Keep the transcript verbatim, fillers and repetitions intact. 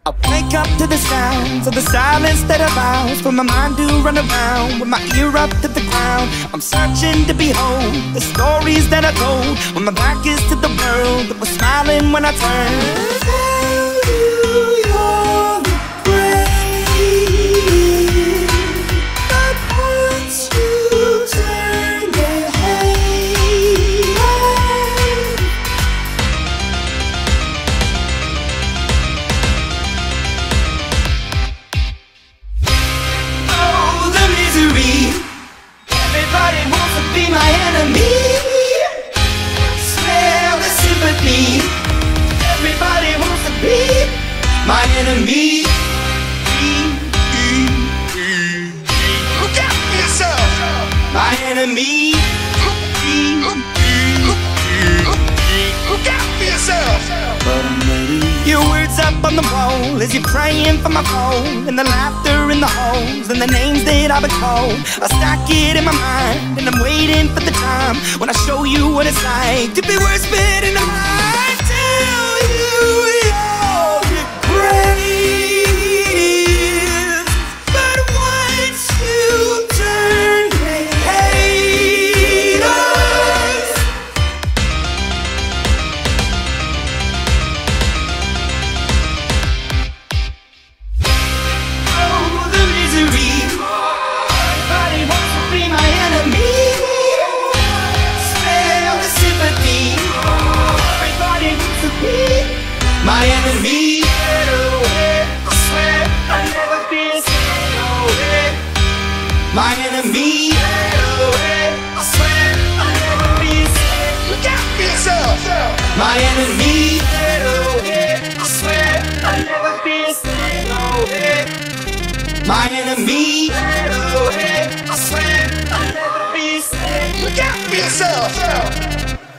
I wake up to the sounds of the silence that allows for my mind to run around with my ear up to the ground. I'm searching to behold the stories that I told when my back is to the world that was smiling when I turned. My enemy. Look out for yourself. My enemy. Look out for yourself. But I'm ready. Your words up on the wall as you're praying for my phone, and the laughter in the halls and the names that I've been called. I stack it in my mind and I'm waiting for the time when I show you what it's like to be worse fit in the mind. Tell you you're great. My enemy, I swear I'll never be scared away. My enemy, I swear I'll never be scared. Look out for yourself. My enemy, I swear I'll never be scared away. My enemy, I swear I'll never be scared. Look out for yourself.